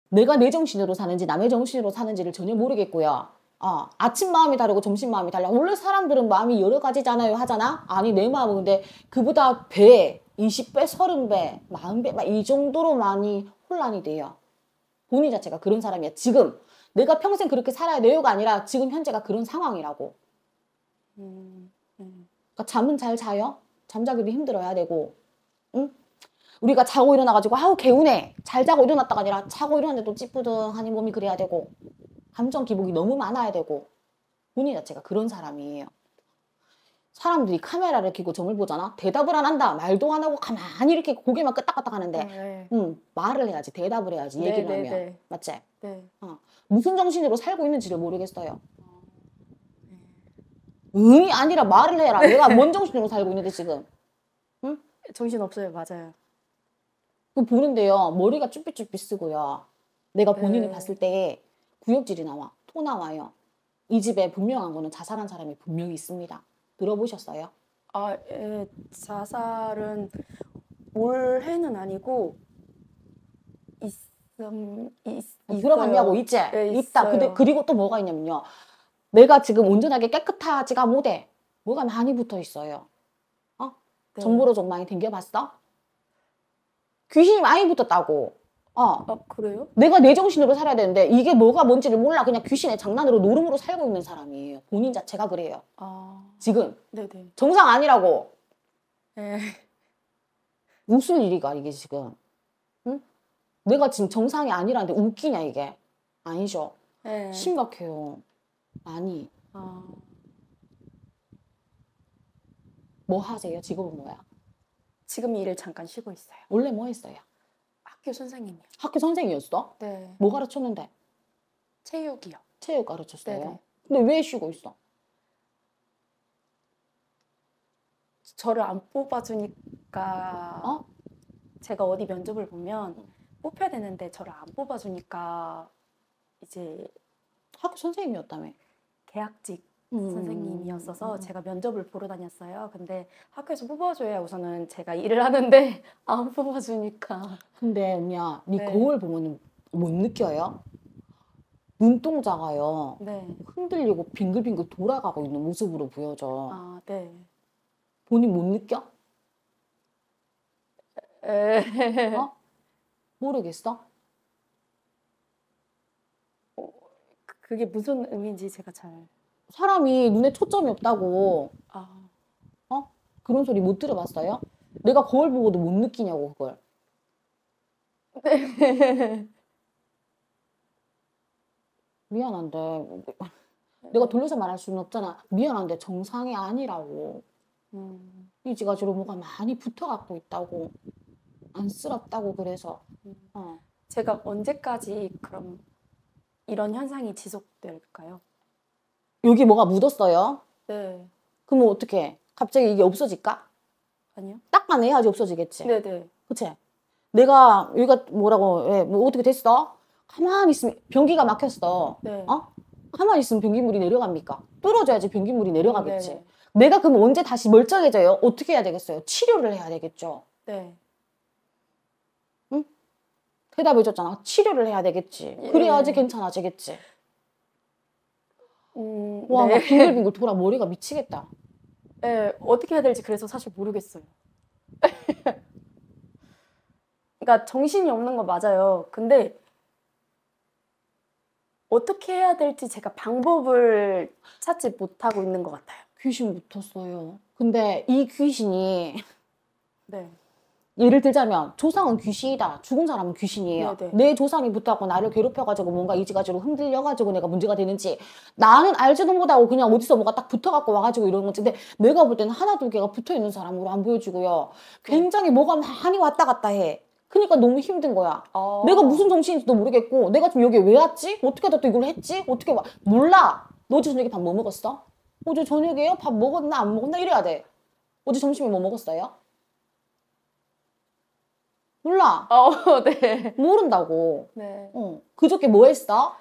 내가 내 정신으로 사는지 남의 정신으로 사는지를 전혀 모르겠고요. 아침 마음이 다르고 점심 마음이 달라. 원래 사람들은 마음이 여러 가지잖아요 하잖아? 아니 내 마음은 근데 그보다 배, 20배, 30배, 40배 막 이 정도로 많이 혼란이 돼요. 본인 자체가 그런 사람이야. 지금 내가 평생 그렇게 살아야 돼요가 아니라 지금 현재가 그런 상황이라고. 그러니까 잠은 잘 자요? 잠자기도 힘들어야 되고, 응? 우리가 자고 일어나가지고 아우 개운해 잘 자고 일어났다가 아니라 자고 일어났는데도 찌뿌둥하니 몸이 그래야 되고 감정 기복이 너무 많아야 되고 본인 자체가 그런 사람이에요. 사람들이 카메라를 켜고 점을 보잖아. 대답을 안 한다. 말도 안 하고 가만히 이렇게 고개만 끄덕끄덕 하는데 말을 해야지. 대답을 해야지. 얘기를 하면. 맞지? 네. 무슨 정신으로 살고 있는지를 모르겠어요. 응이 아니라 말을 해라. 내가 뭔 정신으로 살고 있는데 지금. 응? 정신 없어요. 맞아요. 그 보는데요. 머리가 쭈삣쭈삣 쓰고요. 내가 본인을 봤을 때 구역질이 나와. 토 나와요. 이 집에 분명한 거는 자살한 사람이 분명히 있습니다. 들어보셨어요? 예. 자살은 올해는 아니고 들어봤냐고 있지? 네, 있다. 근데 그리고 또 뭐가 있냐면요. 내가 지금 온전하게 깨끗하지가 못해. 뭐가 많이 붙어 있어요. 네. 정보로 좀 많이 댕겨봤어? 귀신이 많이 붙었다고. 그래요? 내가 내 정신으로 살아야 되는데 이게 뭐가 뭔지를 몰라. 그냥 귀신의 장난으로 노름으로 살고 있는 사람이에요. 본인 자체가 그래요. 지금. 네네. 정상 아니라고. 네. 무슨 일이가 이게 지금. 응? 내가 지금 정상이 아니라는데 웃기냐 이게. 아니죠. 네. 심각해요. 많이. 뭐 하세요? 직업은 뭐야? 지금 일을 잠깐 쉬고 있어요. 원래 뭐 했어요? 학교 선생님이요. 학교 선생이었어? 네. 뭐 가르쳤는데? 체육이요. 체육 가르쳤어요? 네네. 근데 왜 쉬고 있어? 저를 안 뽑아주니까 제가 어디 면접을 보면 뽑혀야 되는데 저를 안 뽑아주니까 이제 학교 선생님이었다며? 계약직 선생님이었어서 제가 면접을 보러 다녔어요. 근데 학교에서 뽑아줘야 우선은 제가 일을 하는데 안 뽑아주니까. 근데 언니야, 네 네. 거울 보면 못 느껴요? 눈동자가요. 네. 흔들리고 빙글빙글 돌아가고 있는 모습으로 보여져. 네. 본인 못 느껴? 모르겠어? 그게 무슨 의미인지 제가 잘. 사람이 눈에 초점이 없다고. 그런 소리 못 들어봤어요? 내가 거울 보고도 못 느끼냐고 그걸. 네. 미안한데 내가 돌려서 말할 수는 없잖아. 미안한데 정상이 아니라고. 이 지가지로 뭐가 많이 붙어갖고 있다고. 안쓰럽다고 그래서. 제가 언제까지 그럼 이런 현상이 지속될까요? 여기 뭐가 묻었어요? 네. 그러면 어떡해? 갑자기 이게 없어질까? 아니요. 닦아내야지 없어지겠지. 네네. 그치? 내가 여기가 뭐라고 뭐 어떻게 됐어? 가만히 있으면 변기가 막혔어. 네. 가만히 있으면 변기물이 내려갑니까? 뚫어줘야지 변기물이 내려가겠지. 네네. 내가 그럼 언제 다시 멀쩡해져요? 어떻게 해야 되겠어요? 치료를 해야 되겠죠. 네. 응? 대답해줬잖아. 치료를 해야 되겠지. 그래야지 괜찮아지겠지. 와, 네. 막 빙글빙글 돌아 머리가 미치겠다. 네, 어떻게 해야 될지 그래서 사실 모르겠어요. 그러니까 정신이 없는 거 맞아요. 근데 어떻게 해야 될지 제가 방법을 찾지 못하고 있는 것 같아요. 귀신 붙었어요. 근데 이 귀신이 네. 예를 들자면 조상은 귀신이다. 죽은 사람은 귀신이에요. 네네. 내 조상이 붙어갖고 나를 괴롭혀가지고 뭔가 이지가지로 흔들려가지고 내가 문제가 되는지 나는 알지도 못하고 그냥 어디서 뭐가 딱 붙어갖고 와가지고 이러는 거지. 근데 내가 볼 때는 하나 두 개가 붙어있는 사람으로 안 보여지고요. 굉장히 뭐가 많이 왔다 갔다 해. 그러니까 너무 힘든 거야. 내가 무슨 정신인지도 모르겠고 내가 지금 여기 왜 왔지? 어떻게 하다 또 이걸 했지? 어떻게 와? 몰라. 너 어제 저녁에 밥 뭐 먹었어? 어제 저녁에요? 밥 먹었나 안 먹었나? 이래야 돼. 어제 점심에 뭐 먹었어요? 몰라. 네. 모른다고. 네. 그저께 뭐 했어?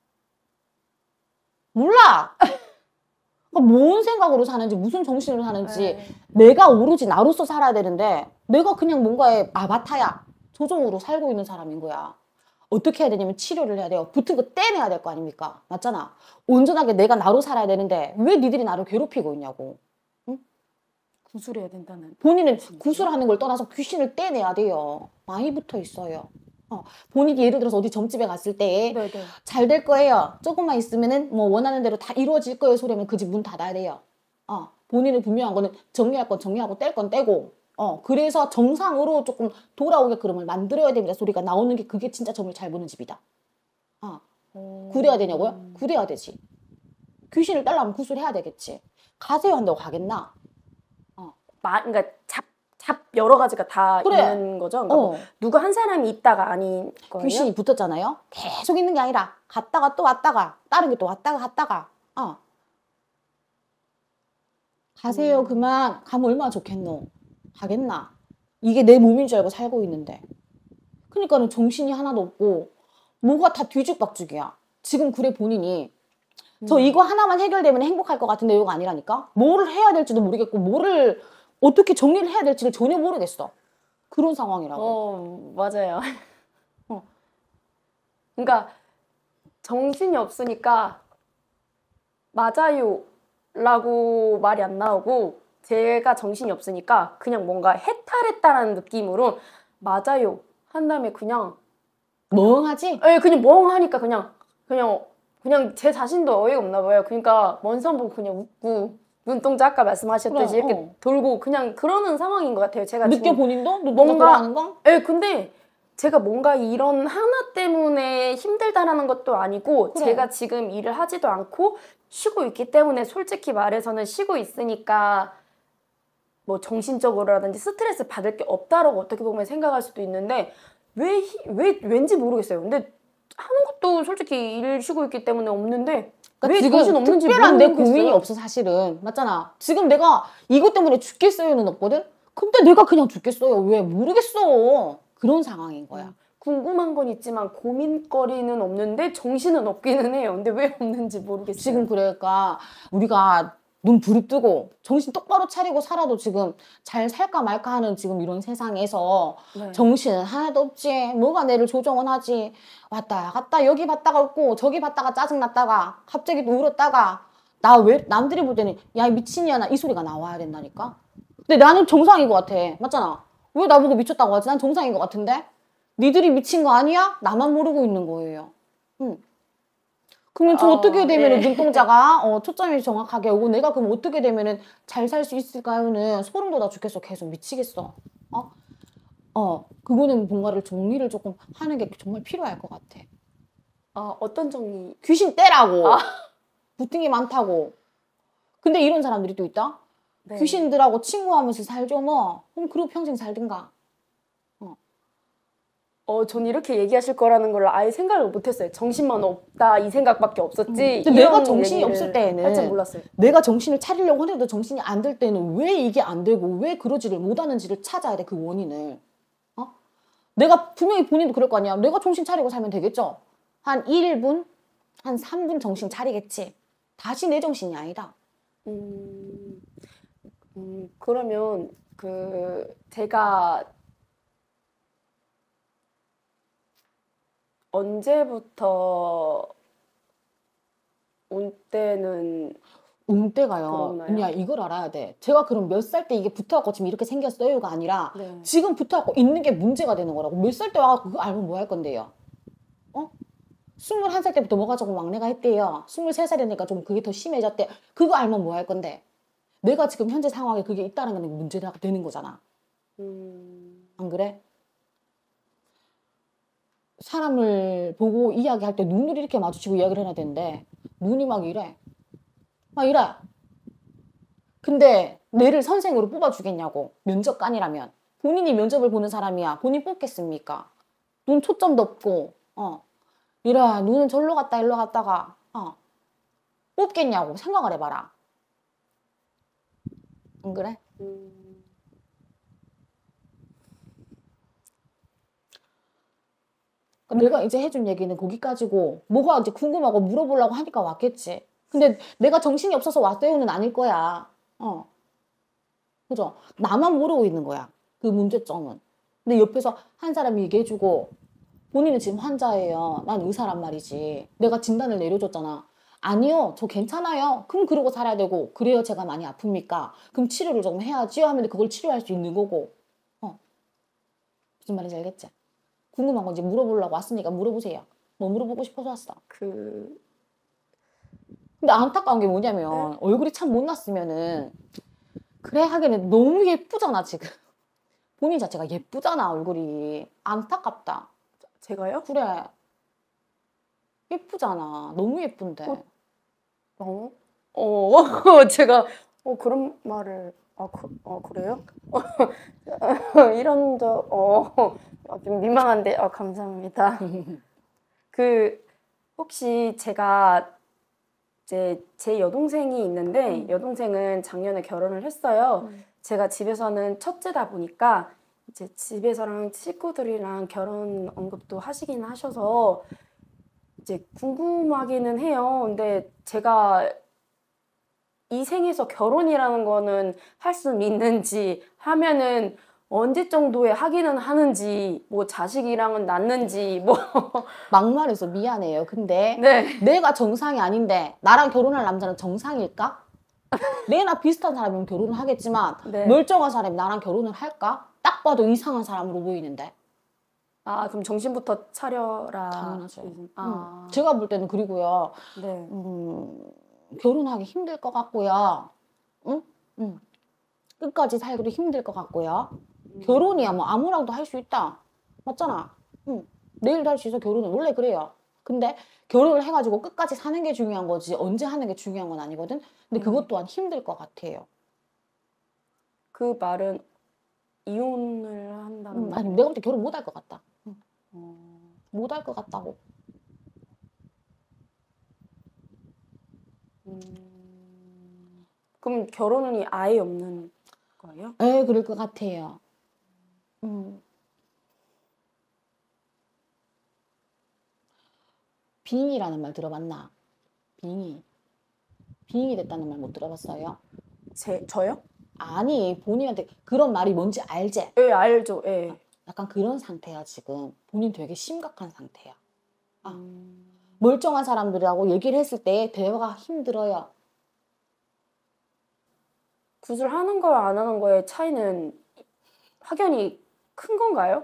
몰라. 뭔 생각으로 사는지 무슨 정신으로 사는지 내가 오로지 나로서 살아야 되는데 내가 그냥 뭔가의 아바타야. 조종으로 살고 있는 사람인 거야. 어떻게 해야 되냐면 치료를 해야 돼요. 붙은 거 떼내야 될 거 아닙니까? 맞잖아. 온전하게 내가 나로 살아야 되는데 왜 니들이 나를 괴롭히고 있냐고. 응? 구술해야 된다는. 본인은 구술하는 걸 떠나서 귀신을 떼내야 돼요. 많이 붙어 있어요. 본인이 예를 들어서 어디 점집에 갔을 때 잘 될 거예요. 조금만 있으면은 뭐 원하는 대로 다 이루어질 거예요 소리면 그 집 문 닫아야 돼요. 본인은 분명한 거는 정리할 건 정리하고 뗄 건 떼고 그래서 정상으로 조금 돌아오게 그름을 만들어야 됩니다. 소리가 나오는 게 그게 진짜 점을 잘 보는 집이다. 구려야 되냐고요? 구려야 되지. 귀신을 떼려면 구술해야 되겠지. 가세요 한다고 가겠나? 그러니까 여러 가지가 다 그래. 있는 거죠. 그러니까 뭐 누구 한 사람이 있다가 아닌 거예요. 귀신이 붙었잖아요. 계속 있는 게 아니라 갔다가 또 왔다가 다른 게 또 왔다가 갔다가. 가세요 그만. 가면 얼마나 좋겠노. 가겠나. 이게 내 몸인 줄 알고 살고 있는데. 그러니까는 정신이 하나도 없고 뭐가 다 뒤죽박죽이야. 지금 그래 본인이 저 이거 하나만 해결되면 행복할 것 같은데 이거 아니라니까. 뭐를 해야 될지도 모르겠고 뭐를 어떻게 정리를 해야 될지를 전혀 모르겠어. 그런 상황이라고. 맞아요. 그러니까 정신이 없으니까 맞아요 라고 말이 안 나오고 제가 정신이 없으니까 그냥 뭔가 해탈했다라는 느낌으로 맞아요 한 다음에 그냥 멍하지? 그냥 멍하니까 그냥 제 자신도 어이가 없나 봐요. 그러니까 먼 선 보고 그냥 웃고 눈동자 아까 말씀하셨듯이 그래, 이렇게 돌고 그냥 그러는 상황인 것 같아요. 제가 느껴 지금 본인도? 눈동자 돌아가는 거? 근데 제가 뭔가 이런 하나 때문에 힘들다라는 것도 아니고 그래. 제가 지금 일을 하지도 않고 쉬고 있기 때문에 솔직히 말해서는 쉬고 있으니까 뭐 정신적으로라든지 스트레스 받을 게 없다라고 어떻게 보면 생각할 수도 있는데 왠지 모르겠어요. 근데 하는 것도 솔직히 일 쉬고 있기 때문에 없는데 그러니까 왜 지금 정신 없는지 특별한 내 모르겠어요. 고민이 없어 사실은. 맞잖아. 지금 내가 이것 때문에 죽겠어요는 없거든? 근데 내가 그냥 죽겠어요. 왜? 모르겠어. 그런 상황인 거야. 궁금한 건 있지만 고민거리는 없는데 정신은 없기는 해요. 근데 왜 없는지 모르겠어요. 지금 그러니까 우리가 눈 부릅뜨고 정신 똑바로 차리고 살아도 지금 잘 살까 말까 하는 지금 이런 세상에서 정신은 하나도 없지. 뭐가 내를 조정은 하지. 왔다 갔다 여기 봤다가 웃고 저기 봤다가 짜증났다가 갑자기 또 울었다가 나 왜 남들이 볼 때는 야 미친이야 나 이 소리가 나와야 된다니까. 근데 나는 정상인 것 같아. 맞잖아. 왜 나보고 미쳤다고 하지? 난 정상인 것 같은데. 니들이 미친 거 아니야? 나만 모르고 있는 거예요. 그러면 저 어떻게 되면 눈동자가 초점이 정확하게 오고 내가 그럼 어떻게 되면 잘 살 수 있을까요는 소름 돋아 죽겠어. 계속 미치겠어. 그거는 뭔가를 정리를 조금 하는 게 정말 필요할 것 같아. 어떤 정리? 귀신 떼라고. 붙은 게 많다고. 근데 이런 사람들이 또 있다. 네. 귀신들하고 친구하면서 살죠 뭐. 그럼 그러고 평생 살든가. 전 이렇게 얘기하실 거라는 걸 아예 생각을 못했어요. 정신만 없다 이 생각밖에 없었지. 근데 내가 정신이 없을 때에는 살짝 몰랐어요. 내가 정신을 차리려고 하는데도 정신이 안 들 때는 왜 이게 안 되고 왜 그러지를 못하는지를 찾아야 돼. 그 원인을. 내가 분명히 본인도 그럴 거 아니야. 내가 정신 차리고 살면 되겠죠. 한 1분, 한 3분 정신 차리겠지. 다시 내 정신이 아니다. 그러면 제가 언제부터 온 때는 때가요. 그냥 이걸 알아야 돼. 제가 그럼 몇 살 때 이게 붙어갖고 지금 이렇게 생겼어요가 아니라 지금 붙어갖고 있는 게 문제가 되는 거라고. 몇 살 때 와갖고 그거 알면 뭐 할 건데요? 21살 때부터 뭐가 조금 막내가 했대요. 23살이니까 좀 그게 더 심해졌대. 그거 알면 뭐 할 건데? 내가 지금 현재 상황에 그게 있다는 건 문제가 되는 거잖아. 안 그래? 사람을 보고 이야기할 때 눈을 이렇게 마주치고 이야기를 해야 되는데 눈이 막 이래. 막 이래. 근데 내를 선생으로 뽑아주겠냐고. 면접관이라면. 본인이 면접을 보는 사람이야. 본인 뽑겠습니까? 눈 초점도 없고 이래. 눈은 절로 갔다 일로 갔다가 뽑겠냐고 생각을 해봐라. 안 그래? 내가 이제 해준 얘기는 거기까지고 뭐가 이제 궁금하고 물어보려고 하니까 왔겠지. 근데 내가 정신이 없어서 왔어요는 아닐 거야. 그죠? 나만 모르고 있는 거야. 그 문제점은. 근데 옆에서 한 사람이 얘기해주고 본인은 지금 환자예요. 난 의사란 말이지. 내가 진단을 내려줬잖아. 아니요, 저 괜찮아요. 그럼 그러고 살아야 되고, 그래요, 제가 많이 아픕니까? 그럼 치료를 조금 해야지요 하면 그걸 치료할 수 있는 거고. 무슨 말인지 알겠지? 궁금한 건지 물어보려고 왔으니까 물어보세요. 뭐 물어보고 싶어서 왔어. 그 근데 안타까운 게 뭐냐면, 얼굴이 참 못났으면은, 그래 하기에는 너무 예쁘잖아, 지금. 본인 자체가 예쁘잖아, 얼굴이. 안타깝다. 제가요? 그래. 예쁘잖아. 너무 예쁜데. 제가 그런 말을 그래요? 이런 좀 민망한데 감사합니다. 그 혹시 제가 이제 제 여동생이 있는데 여동생은 작년에 결혼을 했어요. 제가 집에서는 첫째다 보니까 이제 집에서랑 식구들이랑 결혼 언급도 하시긴 하셔서 이제 궁금하기는 해요. 근데 제가 이 생에서 결혼이라는 거는 할 수 있는지 하면은 언제 정도에 하기는 하는지 뭐 자식이랑은 낳는지 뭐 막말해서 미안해요. 근데 네. 내가 정상이 아닌데 나랑 결혼할 남자는 정상일까? 내나 비슷한 사람이면 결혼을 하겠지만 네. 멀쩡한 사람이 나랑 결혼을 할까? 딱 봐도 이상한 사람으로 보이는데. 그럼 정신부터 차려라. 당연하죠. 아, 제가 볼 때는 그리고요. 네. 결혼하기 힘들 것 같고요. 응? 끝까지 살기도 힘들 것 같고요. 결혼이야 뭐 아무랑도 할 수 있다. 맞잖아. 내일도 할 수 있어. 결혼은 원래 그래요. 근데 결혼을 해가지고 끝까지 사는 게 중요한 거지 언제 하는 게 중요한 건 아니거든. 근데 그것 또한 힘들 것 같아요. 그 말은 이혼을 한다는 아니 말이에요? 내가 볼 때 결혼 못 할 것 같다. 못 할 것 같다고. 그럼 결혼이 아예 없는 거예요? 에 그럴 것 같아요. 빙이라는 말 들어봤나? 빙이. 빙이 됐다는 말 못 들어봤어요? 저요? 아니 본인한테 그런 말이 뭔지 알지? 예, 알죠. 예. 약간 그런 상태야 지금. 본인 되게 심각한 상태야. 멀쩡한 사람들하고 얘기를 했을 때 대화가 힘들어요. 구술하는 거와 안 하는 거의 차이는 확연히 큰 건가요?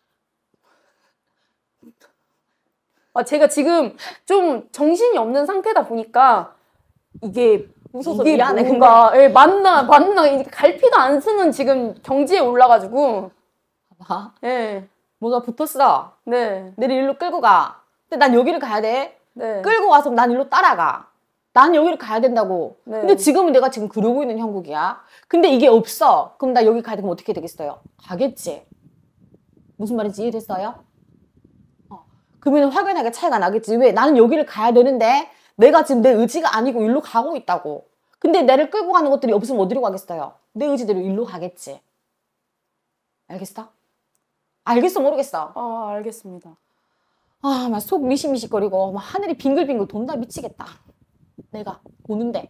제가 지금 좀 정신이 없는 상태다 보니까 이게 웃어서 미안해. 뭔가 맞나 이게 갈피가 안 쓰는 지금 경지에 올라가지고 봐봐. 예. 뭐가 붙었어. 네. 내를 일로 끌고 가. 근데 난 여기를 가야 돼. 네. 끌고 와서 난 일로 따라가. 난 여기를 가야 된다고. 네. 근데 지금은 내가 지금 그러고 있는 형국이야. 근데 이게 없어. 그럼 나 여기 가야 되면 어떻게 되겠어요? 가겠지. 무슨 말인지 이해됐어요? 그러면 확연하게 차이가 나겠지. 왜? 나는 여기를 가야 되는데 내가 지금 내 의지가 아니고 일로 가고 있다고. 근데 나를 끌고 가는 것들이 없으면 어디로 가겠어요? 내 의지대로 일로 가겠지. 알겠어? 알겠어 모르겠어? 알겠습니다. 막 속 미식미식거리고 막 하늘이 빙글빙글 돈다 미치겠다. 내가 보는데.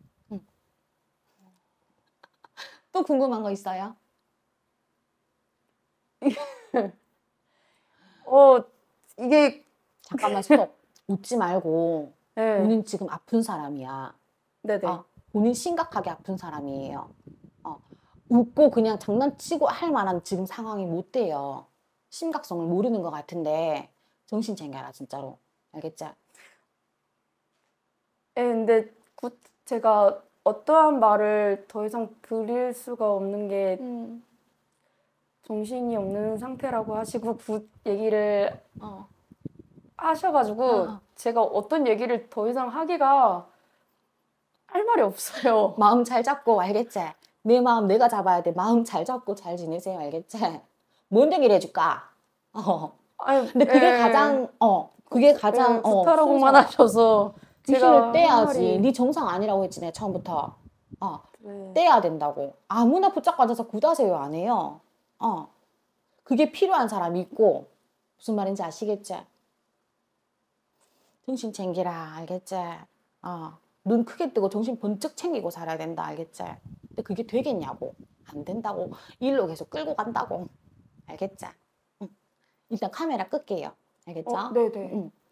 또 궁금한 거 있어요? 이게 잠깐만 스톱. 웃지 말고 네. 본인 지금 아픈 사람이야. 네네. 본인 심각하게 아픈 사람이에요. 웃고 그냥 장난치고 할 만한 지금 상황이 못 돼요. 심각성을 모르는 것 같은데 정신 챙겨라 진짜로. 알겠지? 근데 제가 어떠한 말을 더 이상 드릴 수가 없는 게 정신이 없는 상태라고 하시고 얘기를 하셔가지고 제가 어떤 얘기를 더 이상 하기가 할 말이 없어요. 마음 잘 잡고 알겠지? 내 마음 내가 잡아야 돼. 마음 잘 잡고 잘 지내세요. 알겠지? 뭔 얘기를 해줄까? 근데 그게 가장 부탁하고만 하셔서 귀신을 떼야지. 말이... 네 정상 아니라고 했지 내가 처음부터. 네. 떼야 된다고. 아무나 붙잡고 앉아서 굿하세요 안 해요. 그게 필요한 사람이 있고 무슨 말인지 아시겠지? 정신 챙기라 알겠지? 눈 크게 뜨고 정신 번쩍 챙기고 살아야 된다 알겠지? 근데 그게 되겠냐고. 안 된다고. 일로 계속 끌고 간다고. 알겠지? 일단 카메라 끌게요. 알겠죠? 네네.